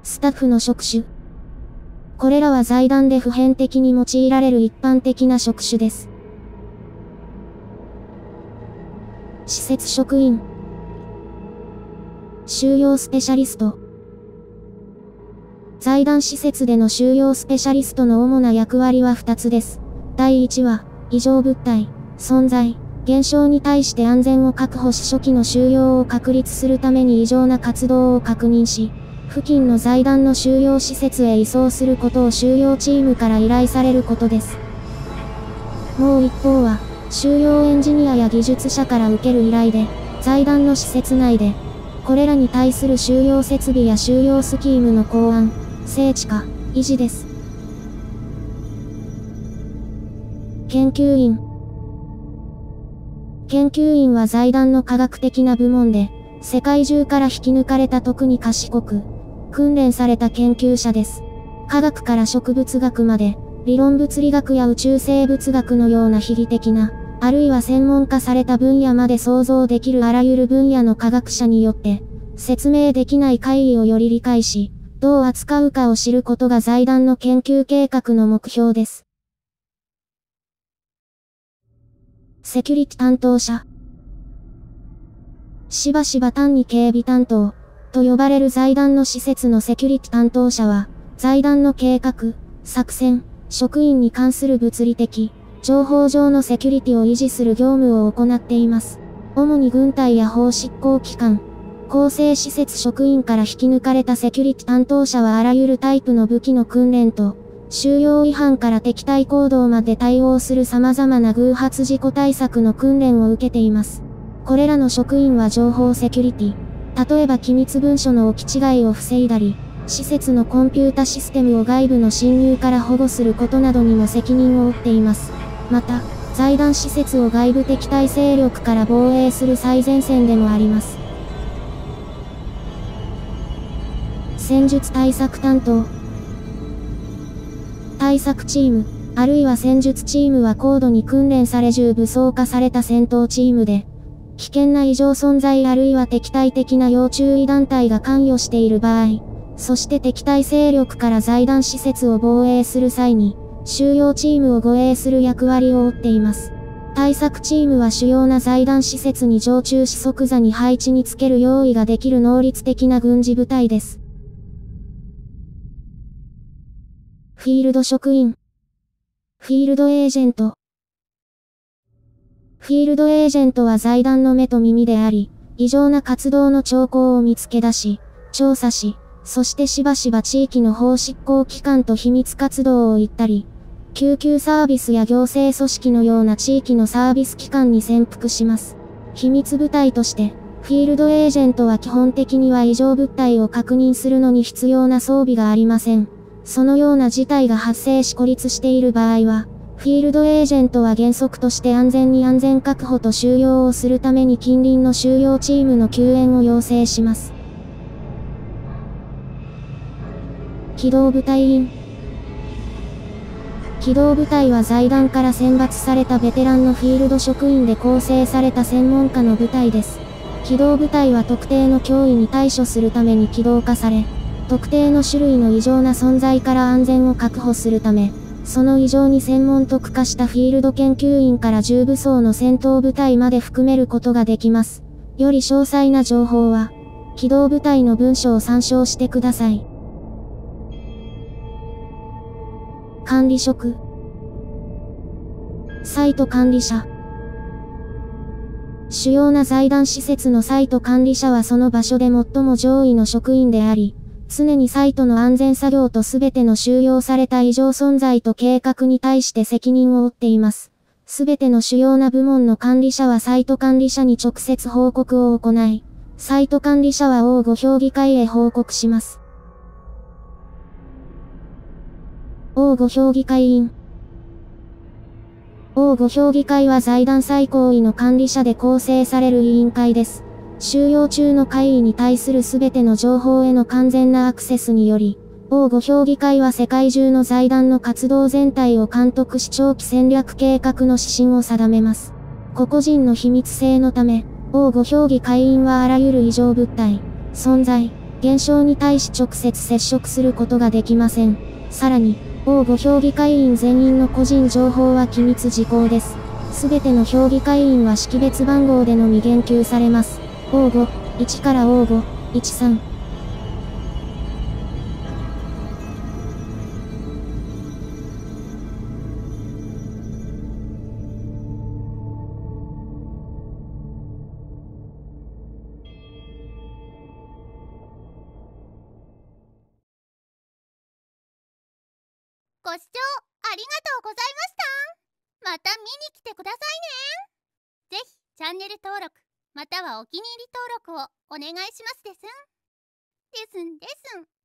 スタッフの職種。これらは財団で普遍的に用いられる一般的な職種です。施設職員。収容スペシャリスト。財団施設での収容スペシャリストの主な役割は2つです。第1は、異常物体、存在、現象に対して安全を確保し初期の収容を確立するために異常な活動を確認し、付近の財団の収容施設へ移送することを収容チームから依頼されることです。もう一方は、収容エンジニアや技術者から受ける依頼で、財団の施設内で、これらに対する収容設備や収容スキームの考案、整地化、維持です。研究員。研究員は財団の科学的な部門で、世界中から引き抜かれた特に賢く、訓練された研究者です。科学から植物学まで、理論物理学や宇宙生物学のような悲劇的な、あるいは専門化された分野まで想像できるあらゆる分野の科学者によって、説明できない怪異をより理解し、どう扱うかを知ることが財団の研究計画の目標です。セキュリティ担当者。しばしば単に警備担当と呼ばれる財団の施設のセキュリティ担当者は、財団の計画、作戦、職員に関する物理的、情報上のセキュリティを維持する業務を行っています。主に軍隊や法執行機関、構成施設職員から引き抜かれたセキュリティ担当者はあらゆるタイプの武器の訓練と、収容違反から敵対行動まで対応する様々な偶発事故対策の訓練を受けています。これらの職員は情報セキュリティ、例えば機密文書の置き違いを防いだり、施設のコンピュータシステムを外部の侵入から保護することなどにも責任を負っています。また、財団施設を外部敵対勢力から防衛する最前線でもあります。戦術対策担当。対策チーム、あるいは戦術チームは高度に訓練され重武装化された戦闘チームで、危険な異常存在あるいは敵対的な要注意団体が関与している場合、そして敵対勢力から財団施設を防衛する際に、収容チームを護衛する役割を負っています。対策チームは主要な財団施設に常駐し即座に配置につける用意ができる能率的な軍事部隊です。フィールド職員。フィールドエージェント。フィールドエージェントは財団の目と耳であり、異常な活動の兆候を見つけ出し、調査し、そしてしばしば地域の法執行機関と秘密活動を行ったり、救急サービスや行政組織のような地域のサービス機関に潜伏します。秘密部隊として、フィールドエージェントは基本的には異常物体を確認するのに必要な装備がありません。そのような事態が発生し孤立している場合は、フィールドエージェントは原則として安全に安全確保と収容をするために近隣の収容チームの救援を要請します。機動部隊員。機動部隊は財団から選抜されたベテランのフィールド職員で構成された専門家の部隊です。機動部隊は特定の脅威に対処するために機動化され、特定の種類の異常な存在から安全を確保するため、その異常に専門特化したフィールド研究員から重武装の戦闘部隊まで含めることができます。より詳細な情報は、機動部隊の文書を参照してください。管理職。サイト管理者。主要な財団施設のサイト管理者はその場所で最も上位の職員であり、常にサイトの安全作業とすべての収容された異常存在と計画に対して責任を負っています。すべての主要な部門の管理者はサイト管理者に直接報告を行い、サイト管理者は王語評議会へ報告します。王語評議会員。王語評議会は財団最高位の管理者で構成される委員会です。収容中の会議に対するすべての情報への完全なアクセスにより、王語評議会は世界中の財団の活動全体を監督し長期戦略計画の指針を定めます。個々人の秘密性のため、王語評議会員はあらゆる異常物体、存在、 現象に対し直接接触することができません。さらに、応募評議会員全員の個人情報は機密事項です。すべての評議会員は識別番号でのみ言及されます。応募、1から応募、13。 ご視聴ありがとうございました。また見に来てくださいね。ぜひチャンネル登録またはお気に入り登録をお願いしますですん。ですんですん。